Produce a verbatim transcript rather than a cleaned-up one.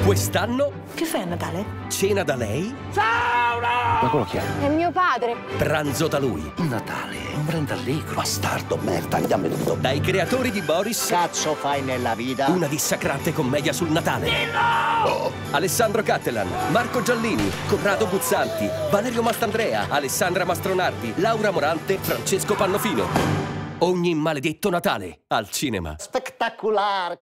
Quest'anno Che fai a Natale? cena da lei, Ma quello chi è? È mio padre. pranzo da lui. Natale è un brand allegro. Bastardo, merda, dammi tutto. Dai creatori di Boris, Cazzo fai nella vita? una dissacrante commedia sul Natale. Oh. Alessandro Cattelan, Marco Giallini, Corrado Guzzanti, Valerio Mastandrea, Alessandra Mastronardi, Laura Morante, Francesco Pannofino. Ogni maledetto Natale al cinema. Spettacolare.